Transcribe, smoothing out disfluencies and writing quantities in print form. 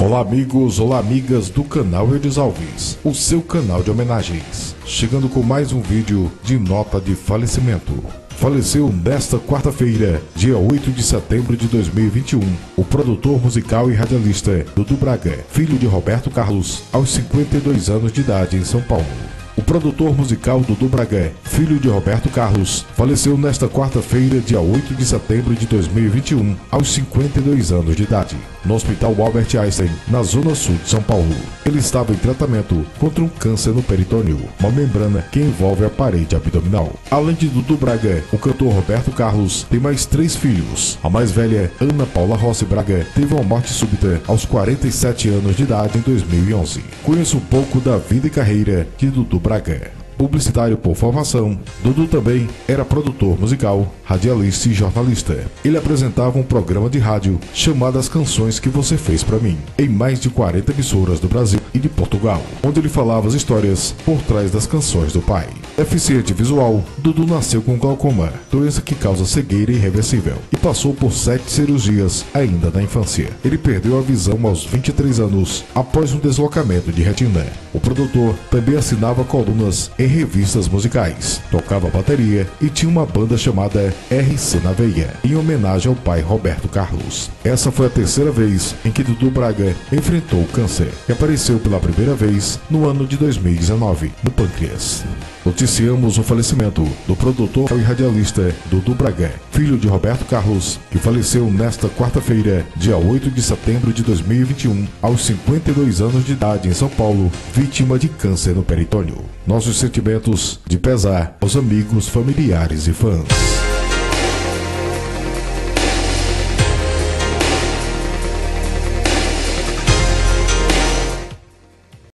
Olá amigos, olá amigas do canal Eudes Alves, o seu canal de homenagens, chegando com mais um vídeo de nota de falecimento. Faleceu nesta quarta-feira, dia 8 de setembro de 2021, o produtor musical e radialista Dudu Braga, filho de Roberto Carlos, aos 52 anos de idade em São Paulo. O produtor musical Dudu Braga, filho de Roberto Carlos, faleceu nesta quarta-feira, dia 8 de setembro de 2021, aos 52 anos de idade, no Hospital Albert Einstein, na Zona Sul de São Paulo. Ele estava em tratamento contra um câncer no peritônio, uma membrana que envolve a parede abdominal. Além de Dudu Braga, o cantor Roberto Carlos tem mais 3 filhos. A mais velha, Ana Paula Rossi Braga, teve uma morte súbita aos 47 anos de idade em 2011. Conheço um pouco da vida e carreira de Dudu Braga. Publicitário por formação, Dudu também era produtor musical, radialista e jornalista. Ele apresentava um programa de rádio chamado As Canções Que Você Fez Pra Mim, em mais de 40 emissoras do Brasil e de Portugal, onde ele falava as histórias por trás das canções do pai. Deficiente visual, Dudu nasceu com glaucoma, doença que causa cegueira irreversível, e passou por 7 cirurgias ainda na infância. Ele perdeu a visão aos 23 anos, após um deslocamento de retina. O produtor também assinava colunas em revistas musicais, tocava bateria e tinha uma banda chamada RC na Veia, em homenagem ao pai Roberto Carlos. Essa foi a terceira vez em que Dudu Braga enfrentou o câncer, que apareceu pela primeira vez no ano de 2019, no pâncreas. Noticiamos o falecimento do produtor e radialista Dudu Braga, filho de Roberto Carlos, que faleceu nesta quarta-feira, dia 8 de setembro de 2021, aos 52 anos de idade em São Paulo, vítima de câncer no peritônio. Nossos sentimentos de pesar aos amigos, familiares e fãs.